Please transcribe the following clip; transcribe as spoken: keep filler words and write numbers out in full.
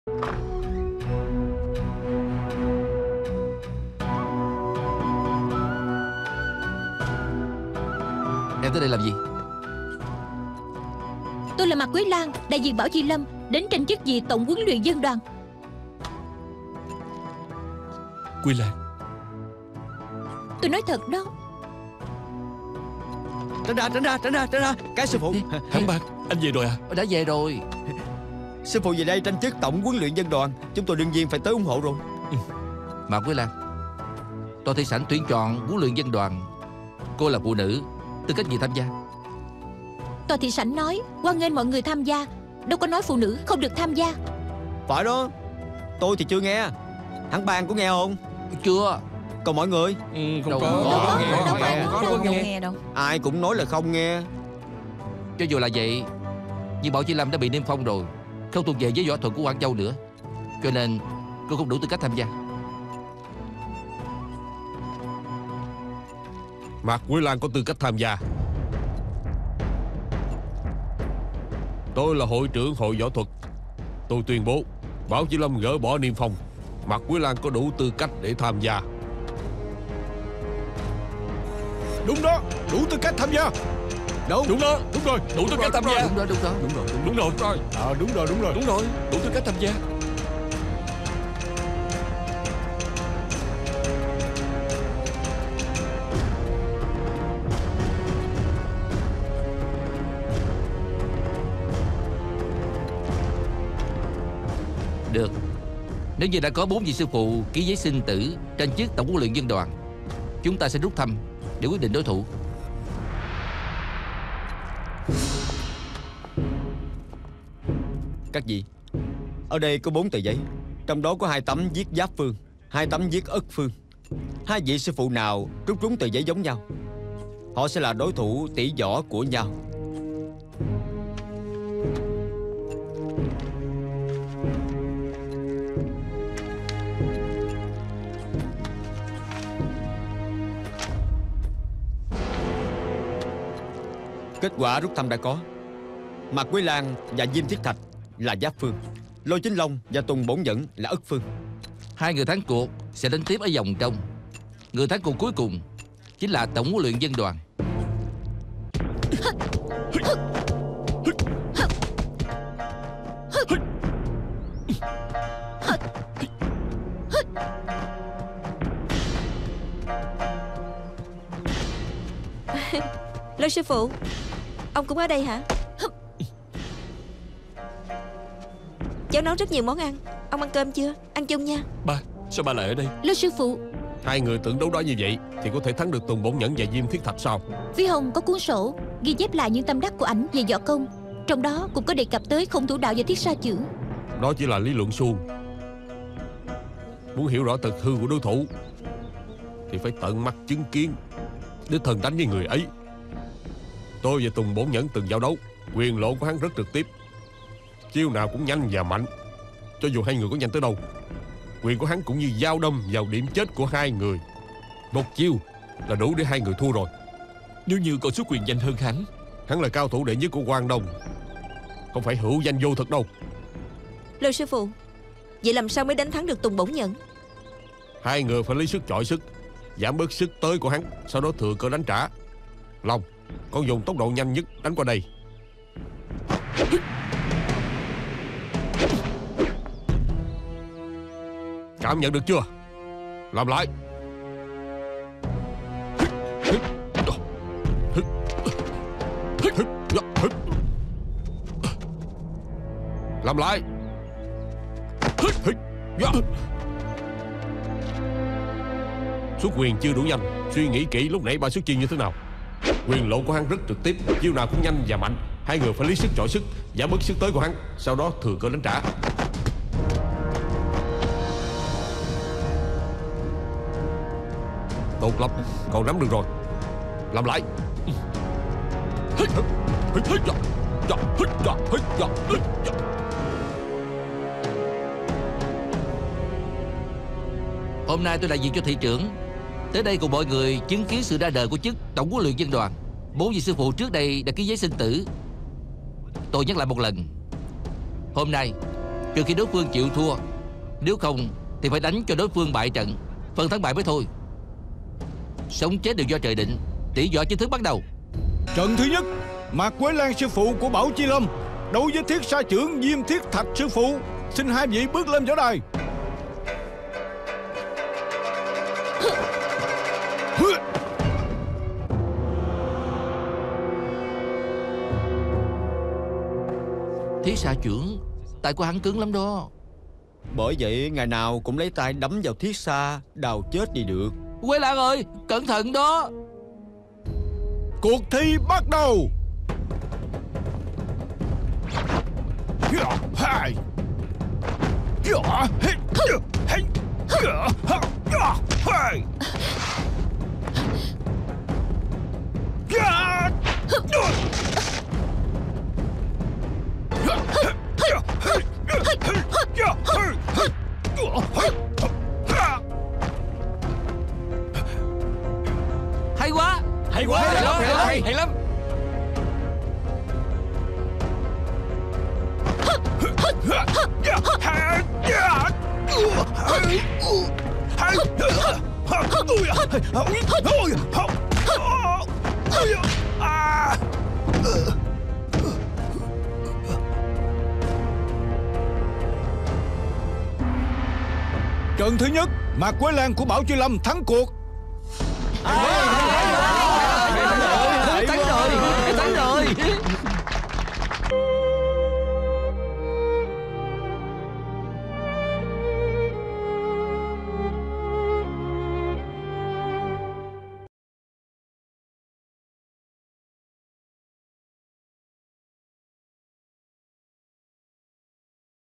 Em tới đây làm gì? Tôi là Mạc Quế Lan, đại diện Bảo Chi Lâm, đến tranh chức vị tổng huấn luyện dân đoàn. Quế Lan, Tôi nói thật đó. Tránh ra, tránh ra, tránh ra, tránh ra. Cái sư phụ. Hán Bang, anh về rồi à? Đã về rồi. Sư phụ về đây tranh chức tổng huấn luyện dân đoàn, chúng tôi đương nhiên phải tới ủng hộ rồi. Mạc Quế Lan, Tòa thị sảnh tuyển chọn huấn luyện dân đoàn. Cô là phụ nữ, tư cách gì tham gia? Tòa thị sảnh nói hoan nghênh mọi người tham gia, đâu có nói phụ nữ không được tham gia. Phải đó. Tôi thì chưa nghe. Hán Bang có nghe không? Chưa. Còn mọi người? Ừ, không Đâu có. có, đâu có, nghe, đâu có, nghe, đâu có, có, có đâu nghe. nghe đâu. Ai cũng nói là không nghe. Cho dù là vậy, nhưng Bảo Chi Lâm đã bị niêm phong rồi, không thuộc về với võ thuật của Quảng Châu nữa, cho nên cô không đủ tư cách tham gia. Mạc Quế Lan có tư cách tham gia. Tôi là hội trưởng hội võ thuật. Tôi tuyên bố Bảo Chi Lâm gỡ bỏ niêm phong. Mạc Quế Lan có đủ tư cách để tham gia. Đúng đó, đủ tư cách tham gia. Đúng. Đúng đó, đúng rồi, đủ tư cách tham gia. Đúng đó, đúng đó. Đúng rồi, đúng Đúng rồi, rồi. À, đúng rồi, đúng rồi. Đúng rồi, đủ tư cách tham gia. Được. Nếu như đã có bốn vị sư phụ ký giấy sinh tử tranh chức tổng huấn luyện dân đoàn, chúng ta sẽ rút thăm để quyết định đối thủ. Các vị, ở đây có bốn tờ giấy, trong đó có hai tấm viết Giáp Phương, hai tấm viết Ất Phương. Hai vị sư phụ nào rút trúng tờ giấy giống nhau, họ sẽ là đối thủ tỷ võ của nhau. Kết quả rút thăm đã có. Mạc Quế Lan và Diêm Thiết Thạch là Giáp Phương, Lôi Chính Long và Tùng Bổn Nhẫn là Ất Phương. Hai người thắng cuộc sẽ đến tiếp ở vòng trong. Người thắng cuộc cuối cùng chính là tổng huấn luyện dân đoàn. Lôi sư phụ, ông cũng ở đây hả? Cháu nấu rất nhiều món ăn. Ông ăn cơm chưa? Ăn chung nha. Ba, sao ba lại ở đây? Lôi sư phụ, Hai người tưởng đấu đá như vậy thì có thể thắng được Tùng Bổn Nhẫn và Diêm Thiết Thạch sao? Phi Hồng có cuốn sổ ghi chép lại những tâm đắc của ảnh về võ công, trong đó cũng có đề cập tới không thủ đạo và thiết sa chưởng. Đó chỉ là lý luận suông. Muốn hiểu rõ thực hư của đối thủ thì phải tận mắt chứng kiến, đích thân đánh với người ấy. Tôi và Tùng Bổn Nhẫn từng giao đấu, quyền lộ của hắn rất trực tiếp, chiêu nào cũng nhanh và mạnh. Cho dù hai người có nhanh tới đâu, quyền của hắn cũng như dao đâm vào điểm chết của hai người. Một chiêu là đủ để hai người thua rồi. Nếu như còn số quyền nhanh hơn hắn. Hắn là cao thủ đệ nhất của Quang Đông, không phải hữu danh vô thực đâu. Lôi sư phụ, vậy làm sao mới đánh thắng được Tùng Bổn Nhẫn? Hai người phải lấy sức chọi sức, giảm bớt sức tới của hắn, sau đó thừa cơ đánh trả. Long, con dùng tốc độ nhanh nhất đánh qua đây. Cảm nhận được chưa? Làm lại. Làm lại. Xuất quyền chưa đủ nhanh, suy nghĩ kỹ lúc nãy ba xuất chiêu như thế nào. Quyền lộ của hắn rất trực tiếp, chiêu nào cũng nhanh và mạnh. Hai người phải lấy sức chọi sức, giảm bớt sức tới của hắn, sau đó thừa cơ đánh trả. Tốt lắm, còn nắm được rồi. Làm lại. Hôm nay tôi đại diện cho thị trưởng tới đây cùng mọi người chứng kiến sự ra đời của chức tổng huấn luyện dân đoàn. Bốn vị sư phụ trước đây đã ký giấy sinh tử. Tôi nhắc lại một lần, hôm nay trừ khi đối phương chịu thua. Nếu không thì phải đánh cho đối phương bại trận, phần thắng bại mới thôi. Sống chết đều do trời định. Tỷ võ chính thức bắt đầu. Trận thứ nhất, Mạc Quế Lan sư phụ của Bảo Chi Lâm đấu với Thiết Sa trưởng Diêm Thiết Thạch sư phụ. Xin hai vị bước lên võ đài. Thiết Sa trưởng, tay của hắn cứng lắm đó. Bởi vậy ngày nào cũng lấy tay đấm vào Thiết Sa, đào chết đi được. Quế Lan ơi, cẩn thận đó. Cuộc thi bắt đầu. Hai. Hay quá. Hay quá. Hay lắm. Hay lắm. Hay lắm. Trận thứ nhất, Mạc Quế Lan của Bảo Chi Lâm thắng cuộc.